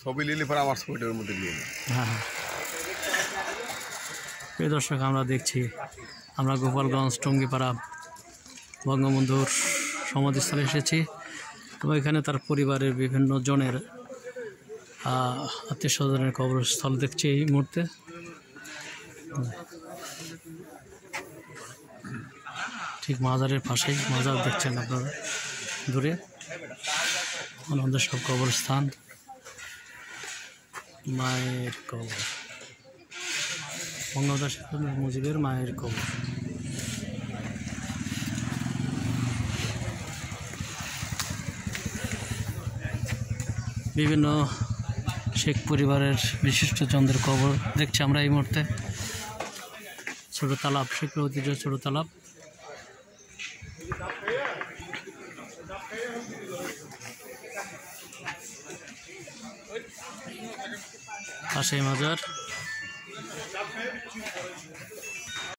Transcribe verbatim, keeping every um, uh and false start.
ছবি নিলে পরে আমার ছবিটার মধ্যে নিয়ে নেয়। হ্যাঁ হ্যাঁ প্রিয় দর্শক, আমরা দেখছি আমরা গোপালগঞ্জ টঙ্গিপাড়া বঙ্গবন্ধুর সমাধিস্থলে এসেছি এবং এখানে তার পরিবারের বিভিন্ন জনের আত্মীয় স্বজনের কবরস্থল দেখছি এই মুহূর্তে। ঠিক মাজারের পাশেই মাজার দেখছেন আপনারা দূরে, আমাদের সব কবরস্থান, মায়ের কবর, বঙ্গবন্ধু শেখ মুজিবের মায়ের কবর। বিভিন্ন শেখ পরিবারের বিশিষ্টজনদের কবর দেখছি আমরা এই মুহূর্তে। ছোট তালাব, শেখের ঐতিহ্য ছোট তালাব। পাশে মাজার।